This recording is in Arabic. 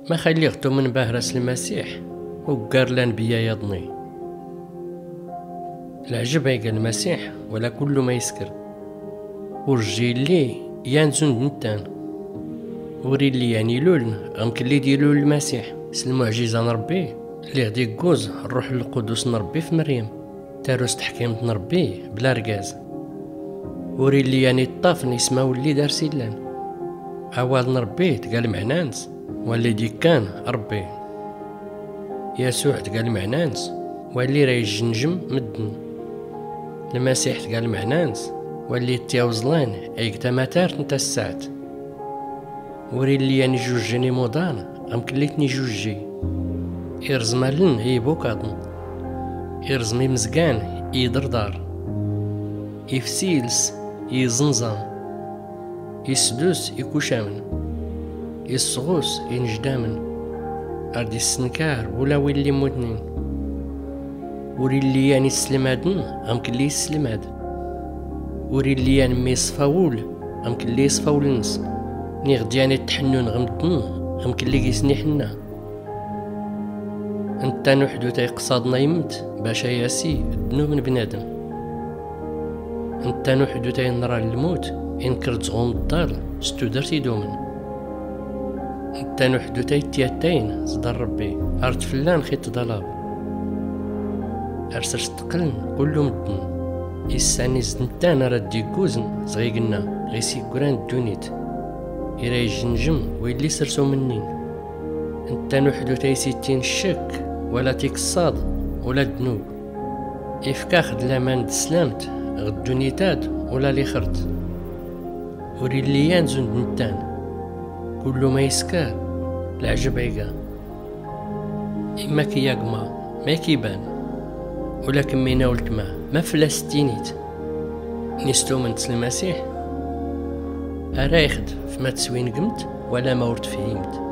ما خليغتو من بهرس المسيح وقار لان بيا يضني. العجب هيك المسيح ولا كل ما يسكر ورجي لي يانزون نتان وري لي يعني لول غمكن لي ديالو المسيح المعجزة نربي اللي غدي كوز الروح القدس نربي في مريم تاروس تحكيمت نربي بلا ركاز وري لي يعني الطاف نسماو اللي دار سيلان عوال نربي تقال معنانس واللي دي كان ربي يسوع تقال معنانس واللي راي الجنجم مدن المسيح تقال معنانس واللي تيوزلان ايك تماتار نتا الساعت وري اللي يعني جوجيني مودان غمكليتني جوجي إرزمالن هي بوكادن إرزمي مزقان يدردار يفسيلس يزنزان يسدوس يكوشامن يصغوس ينجدامن أردي السنكار ولا ويلي مودنين وري اللي يعني السلمادن غمكن لي السلماد وري اللي يعني ميصفاول غمكن لي يصفاول نس نيغد يعني التحنون غمدن غمكن لي يسني حنا انت نوحدو تيقصادنا يمت باش ياسي الدنو من بنادم انت نوحدو تينرى الموت انكرت زغوم الدار ستو درتي دومن انت نوحدو تيتياتين صدر ربي ارت فلان خيط ضلاب ارسرش تقلن كلو مدن يساني زنتان ردي كوزن صغيقنا غيسي قران الدونيت إراي جنجم ويلي سرسو منين انت نوحدو تيسيتين الشك ولا تيكصاد ولا الذنوب إفكاخد لامان دسلامت غدونيتاد ولا لي خرت وري اللي يانزون نتان كلو ما يسكا العجب عيقا إما كياقما ما كيبان ولكن مينا ولتما ما فلاستينيت نستو من المسيح أرايخد فما تسوين قمت ولا ما ورد فهمت